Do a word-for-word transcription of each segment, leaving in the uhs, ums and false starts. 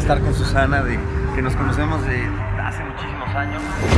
estar con Susana, de que nos conocemos de hace muchísimos años.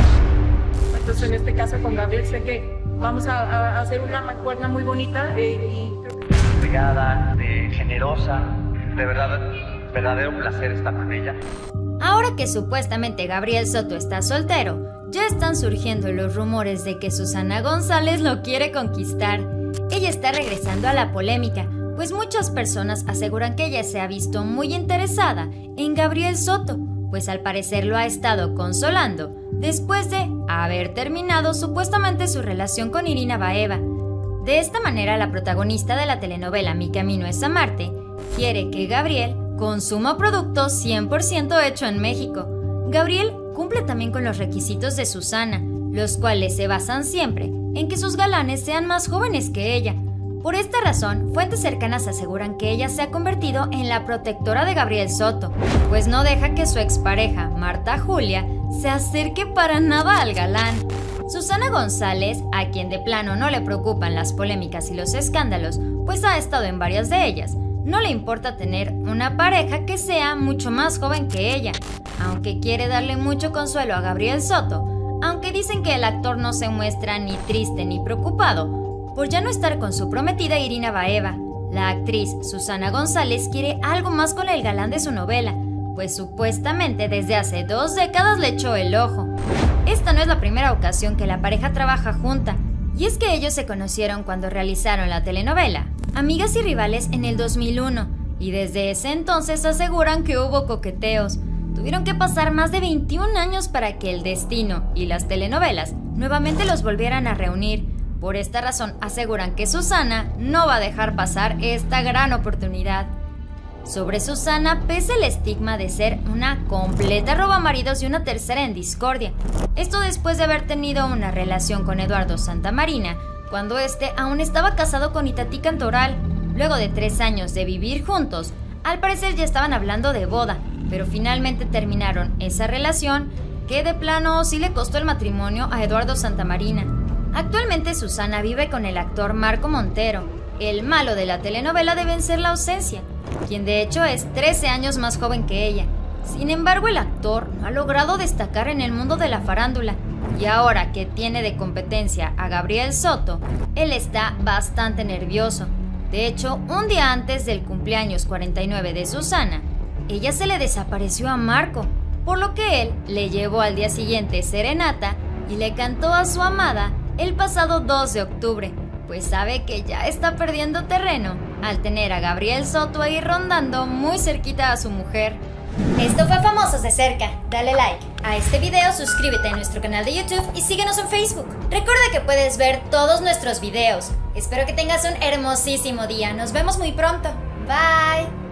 Entonces en este caso con Gabriel sé que vamos a, a hacer una mancuerna muy bonita eh, y... Entregada, de generosa, de verdad, verdadero placer estar con ella. Ahora que supuestamente Gabriel Soto está soltero, ya están surgiendo los rumores de que Susana González lo quiere conquistar. Ella está regresando a la polémica, pues muchas personas aseguran que ella se ha visto muy interesada en Gabriel Soto, pues al parecer lo ha estado consolando después de haber terminado supuestamente su relación con Irina Baeva. De esta manera, la protagonista de la telenovela Mi Camino es a Marte quiere que Gabriel consuma productos cien por ciento hecho en México. Gabriel cumple también con los requisitos de Susana, los cuales se basan siempre en que sus galanes sean más jóvenes que ella. Por esta razón, fuentes cercanas aseguran que ella se ha convertido en la protectora de Gabriel Soto, pues no deja que su expareja, Marta Julia, se acerque para nada al galán. Susana González, a quien de plano no le preocupan las polémicas y los escándalos, pues ha estado en varias de ellas, no le importa tener una pareja que sea mucho más joven que ella, aunque quiere darle mucho consuelo a Gabriel Soto, aunque dicen que el actor no se muestra ni triste ni preocupado por ya no estar con su prometida Irina Baeva. La actriz Susana González quiere algo más con el galán de su novela, pues supuestamente desde hace dos décadas le echó el ojo. Esta no es la primera ocasión que la pareja trabaja junta, y es que ellos se conocieron cuando realizaron la telenovela Amigas y Rivales en el dos mil uno, y desde ese entonces aseguran que hubo coqueteos. Tuvieron que pasar más de veintiún años para que el destino y las telenovelas nuevamente los volvieran a reunir. Por esta razón aseguran que Susana no va a dejar pasar esta gran oportunidad. Sobre Susana pesa el estigma de ser una completa robamaridos y una tercera en discordia. Esto después de haber tenido una relación con Eduardo Santamarina, cuando este aún estaba casado con Itatí Cantoral. Luego de tres años de vivir juntos, al parecer ya estaban hablando de boda, pero finalmente terminaron esa relación que de plano sí le costó el matrimonio a Eduardo Santamarina. Actualmente Susana vive con el actor Marco Montero, el malo de la telenovela de Vencer la ausencia, quien de hecho es trece años más joven que ella. Sin embargo, el actor no ha logrado destacar en el mundo de la farándula, y ahora que tiene de competencia a Gabriel Soto, él está bastante nervioso. De hecho, un día antes del cumpleaños cuarenta y nueve de Susana, ella se le desapareció a Marco, por lo que él le llevó al día siguiente serenata y le cantó a su amada el pasado dos de octubre, pues sabe que ya está perdiendo terreno al tener a Gabriel Soto ahí rondando muy cerquita a su mujer. Esto fue Famosos de Cerca. Dale like a este video, suscríbete a nuestro canal de YouTube y síguenos en Facebook. Recuerda que puedes ver todos nuestros videos. Espero que tengas un hermosísimo día. Nos vemos muy pronto. Bye.